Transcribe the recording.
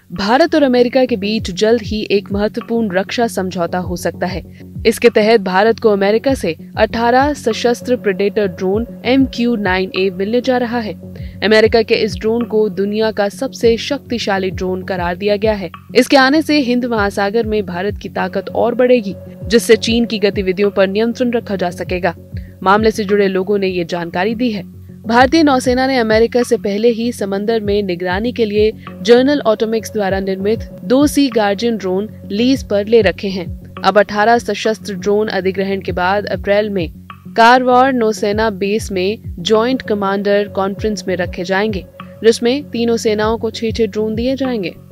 भारत और अमेरिका के बीच जल्द ही एक महत्वपूर्ण रक्षा समझौता हो सकता है। इसके तहत भारत को अमेरिका से 18 सशस्त्र प्रेडेटर ड्रोन MQ-9A मिलने जा रहा है। अमेरिका के इस ड्रोन को दुनिया का सबसे शक्तिशाली ड्रोन करार दिया गया है। इसके आने से हिंद महासागर में भारत की ताकत और बढ़ेगी, जिससे चीन की गतिविधियों पर नियंत्रण रखा जा सकेगा। मामले से जुड़े लोगों ने ये जानकारी दी है। भारतीय नौसेना ने अमेरिका से पहले ही समंदर में निगरानी के लिए जनरल ऑटोमिक्स द्वारा निर्मित 2 सी गार्जियन ड्रोन लीज पर ले रखे हैं। अब 18 सशस्त्र ड्रोन अधिग्रहण के बाद अप्रैल में कारवार नौसेना बेस में जॉइंट कमांडर कॉन्फ्रेंस में रखे जाएंगे, जिसमें तीनों सेनाओं को 6-6 ड्रोन दिए जाएंगे।